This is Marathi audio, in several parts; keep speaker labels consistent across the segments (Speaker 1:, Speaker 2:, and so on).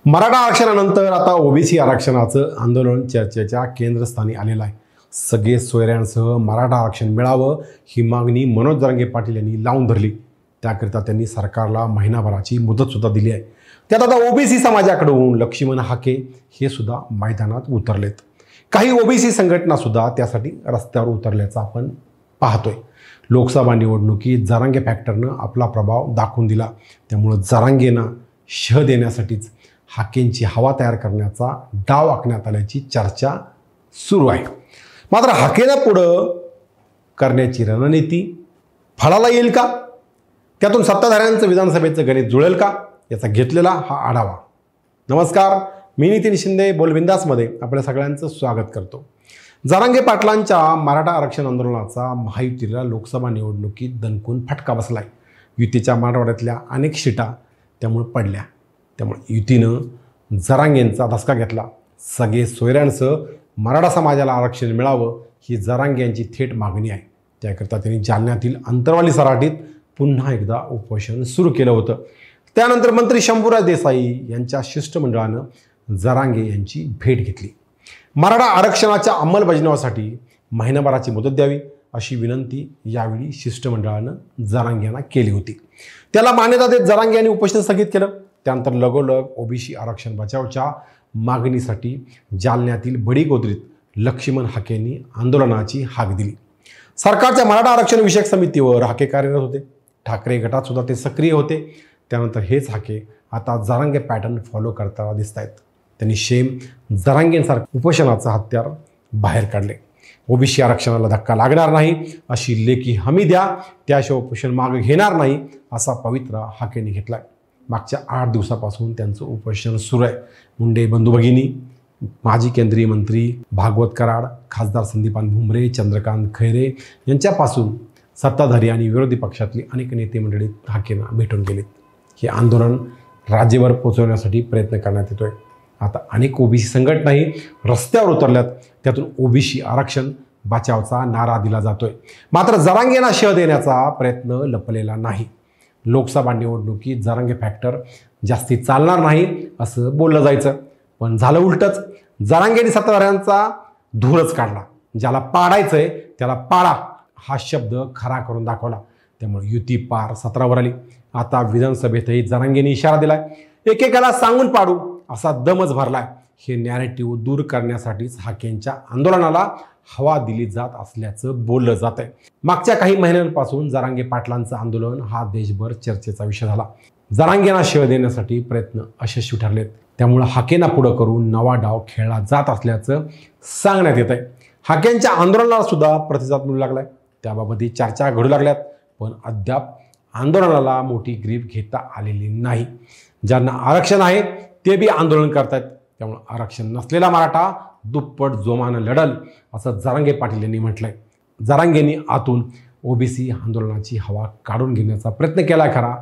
Speaker 1: मराठा आरक्षणानंतर आता ओबीसी आरक्षणाचं आंदोलन चर्चेच्या केंद्रस्थानी आलेलं आहे। सगळे सोयऱ्यांसह मराठा आरक्षण मिळावं ही मागणी मनोज जरांगे पाटील यांनी लावून धरली। त्याकरिता त्यांनी सरकारला महिनाभराची मुदतसुद्धा दिली आहे। त्यात आता ओबीसी समाजाकडून लक्ष्मण हाके हे सुद्धा मैदानात उतरलेत। काही ओबीसी संघटनासुद्धा त्यासाठी रस्त्यावर उतरल्याचं आपण पाहतोय। लोकसभा निवडणुकीत जरांगे फॅक्टरनं आपला प्रभाव दाखवून दिला, त्यामुळे जरांगेंना शह देण्यासाठीच हाकेंची हवा तयार करण्याचा डाव आखण्यात आल्याची चर्चा सुरू आहे। मात्र हाकेला पुढं करण्याची रणनीती फळाला येईल का, त्यातून सत्ताधाऱ्यांचं विधानसभेचं गणित जुळेल का, याचा घेतलेला हा आढावा। नमस्कार, मी नितीन शिंदे बोलबिंदासमध्ये आपल्या सगळ्यांचं स्वागत करतो। जरांगे पाटलांच्या मराठा आरक्षण आंदोलनाचा महायुतीला लोकसभा निवडणुकीत दणकून फटका बसलाय। युतीच्या मराठवाड्यातल्या अनेक सीटा त्यामुळे पडल्या, त्यामुळे युतीनं जरांगेंचा धसका घेतला। सगळे सोयऱ्यांसह मराठा समाजाला आरक्षण मिळावं ही जरांगे यांची थेट मागणी आहे। त्याकरता त्यांनी जालन्यातील अंतरवाली सराटीत पुन्हा एकदा उपोषण सुरू केलं होतं। त्यानंतर मंत्री शंभूराज देसाई यांच्या शिष्टमंडळानं जरांगे यांची भेट घेतली। मराठा आरक्षणाच्या अंमलबजावणीसाठी महिनाभराची मुदत द्यावी अशी विनंती यावेळी शिष्टमंडळानं जरांगे यांना केली होती। त्याला मान्यता देत जरांगे यांनी उपोषण स्थगित केलं। त्यानंतर लगोलग ओबीसी आरक्षण बचावच्या मागणीसाठी जालन्यातील बडी गोदरीत लक्ष्मण हाकेंनी आंदोलनाची हाक दिली। सरकारच्या मराठा आरक्षण विषयक समितीवर हाके कार्यरत होते। ठाकरे गटात सुद्धा ते सक्रिय होते। त्यानंतर हेच हाके आता जरांगे पॅटर्न फॉलो करताना दिसत आहेत। त्यांनी जरांगेंसारखं उपोषणाचं हत्यार बाहेर काढले। ओबीसी आरक्षणाला धक्का लागणार नाही अशी लेखी हमी द्या, त्याशिवाय उपोषण मागे घेणार नाही असा पवित्रा हाकेंनी घेतलाय। मागच्या 8 दिवसापासून त्यांचं उपोषण सुरू आहे। मुंडे बंधू भगिनी, माजी केंद्रीय मंत्री भागवत कराड, खासदार संदीपान भुमरे, चंद्रकांत खैरे यांच्यापासून सत्ताधारी आणि विरोधी पक्षातली अनेक नेते मंडळी हाकेंना भेटून गेलेत। हे आंदोलन राज्यभर पोहोचवण्यासाठी प्रयत्न करण्यात येतोय। आता अनेक ओबीसी संघटनाही रस्त्यावर उतरल्यात। त्यातून ओबीसी आरक्षण बचावचा नारा दिला जातोय। मात्र जरांगेंना शह देण्याचा प्रयत्न लपलेला नाही। लोकसभा निवडणुकीत जरांगे फॅक्टर जास्ती चालणार नाही असं बोललं जायचं, पण झालं उलटच। जरांगेंनी सत्ताधाऱ्यांचा धूरच काढला। ज्याला पाडायचंय त्याला पाडा हा शब्द खरा करून दाखवला। त्यामुळे युती पार 17वर आली। आता विधानसभेतही जरांगेंनी इशारा दिलाय, एकेकाला सांगून पाडू असा दमच भरलाय। हे नॅरेटिव्ह दूर करण्यासाठीच हाकेंच्या आंदोलनाला हवा दिली जात असल्याचं बोललं जात आहे। मागच्या काही महिन्यांपासून जरांगे पाटलांचं आंदोलन हा देशभर चर्चेचा विषय झाला। जरांगेंना शह देण्यासाठी प्रयत्न यशस्वी ठरलेत। त्यामुळे हाकेंना पुढं करून नवा डाव खेळला जात असल्याचं सांगण्यात येत आहे। हाकेंच्या आंदोलनाला सुद्धा प्रतिसाद मिळू लागलाय। त्याबाबतही चर्चा घडू लागल्यात, पण अद्याप आंदोलनाला मोठी ग्रीप घेता आलेली नाही। ज्यांना आरक्षण आहे ते बी आंदोलन करतायत। त्यामुळे आरक्षण नसलेला मराठा दुप्पट जोमानं लढल असं जरांगे पाटील यांनी म्हटलंय। जरांगेंनी आतून ओबीसी आंदोलनाची हवा काढून घेण्याचा प्रयत्न केला खरा,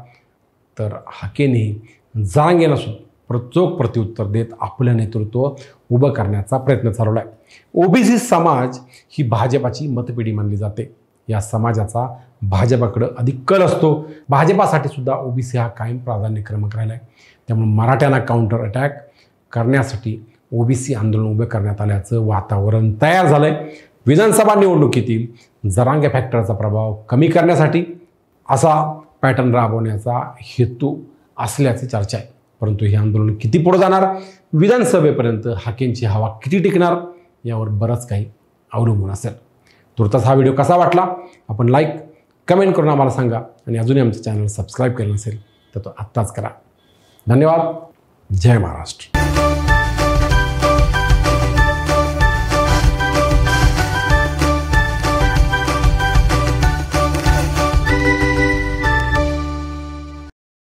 Speaker 1: तर हाकेंनी जरांगेंना चोख प्रत्युत्तर देत आपलं नेतृत्व उभं करण्याचा प्रयत्न चालवलाय। ओबीसी समाज ही भाजपाची मतपेढी मानली जाते। या समाजाचा भाजपाकडे अधिक कल असतो। भाजपासाठी सुद्धा ओबीसी हा कायम प्राधान्यक्रमांक राहिला आहे। त्यामुळे मराठ्यांना काउंटर अटॅक करण्यासाठी ओबीसी आंदोलन उभे करण्यात आल्याचं वातावरण तयार झालंय। विधानसभा निवडणुकीतील जरांगे फॅक्टरचा प्रभाव कमी करण्यासाठी असा पॅटर्न राबवण्याचा हेतू असल्याची चर्चा आहे। परंतु हे आंदोलन किती पुढे जाणार, विधानसभेपर्यंत हाकेंची हवा किती टिकणार, यावर बरंच काही अवलंबून असेल। तुर्तास हा व्हिडिओ कसा वाटला आपण लाईक कमेंट करून आम्हाला सांगा, आणि अजूनही आमचं चॅनल सबस्क्राईब केलं नसेल तर तो आत्ताच करा। धन्यवाद। जय महाराष्ट्र।